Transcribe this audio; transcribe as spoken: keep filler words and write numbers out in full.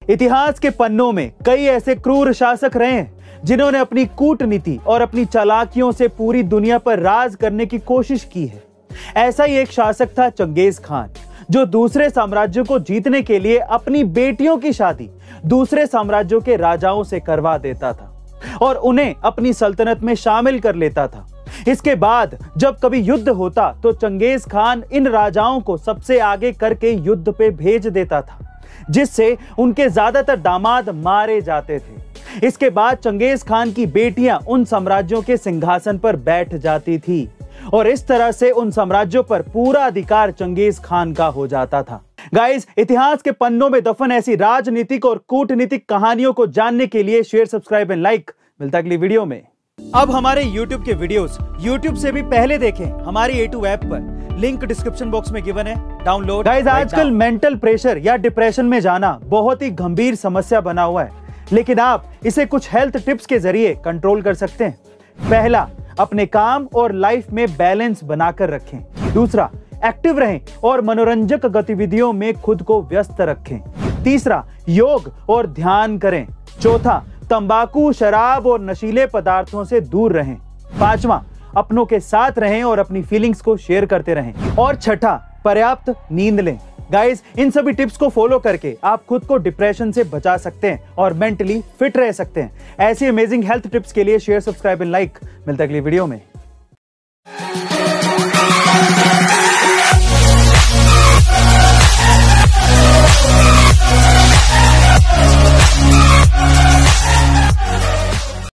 इतिहास के पन्नों में कई ऐसे क्रूर शासक रहे हैं जिन्होंने अपनी कूटनीति और अपनी चालाकियों से पूरी दुनिया पर राज करने की कोशिश की है। ऐसा ही एक शासक था चंगेज खान, जो दूसरे साम्राज्यों को जीतने के लिए अपनी बेटियों की शादी दूसरे साम्राज्यों के राजाओं से करवा देता था और उन्हें अपनी सल्तनत में शामिल कर लेता था। इसके बाद जब कभी युद्ध होता तो चंगेज खान इन राजाओं को सबसे आगे करके युद्ध पे भेज देता था, जिससे उनके ज्यादातर दामाद मारे जाते थे। इसके बाद चंगेज खान की बेटियां उन साम्राज्यों के सिंहासन पर बैठ जाती थी और इस तरह से उन साम्राज्यों पर पूरा अधिकार चंगेज खान का हो जाता था। गाइस, इतिहास के पन्नों में दफन ऐसी राजनीतिक और कूटनीतिक कहानियों को जानने के लिए शेयर, सब्सक्राइब एंड लाइक। मिलता अगली वीडियो में। अब हमारे YouTube के वीडियोस YouTube से भी पहले देखें हमारी ए टू ऐप पर, लिंक डिस्क्रिप्शन बॉक्स में गिवन है, डाउनलोड। गाइस, आजकल मेंटल प्रेशर या डिप्रेशन में जाना बहुत ही गंभीर समस्या बना हुआ है, लेकिन आप इसे कुछ हेल्थ टिप्स के जरिए कंट्रोल कर सकते हैं। पहला, अपने काम और लाइफ में बैलेंस बनाकर रखें। दूसरा, एक्टिव रहें और मनोरंजक गतिविधियों में खुद को व्यस्त रखें। तीसरा, योग और ध्यान करें। चौथा, तंबाकू, शराब और नशीले पदार्थों से दूर रहें। पांचवा, अपनों के साथ रहें और अपनी फीलिंग्स को शेयर करते रहें। और छठा, पर्याप्त नींद लें। गाइस, इन सभी टिप्स को फॉलो करके आप खुद को डिप्रेशन से बचा सकते हैं और मेंटली फिट रह सकते हैं। ऐसी अमेजिंग हेल्थ टिप्स के लिए शेयर, सब्सक्राइब एंड लाइक। मिलता है अगली वीडियो में।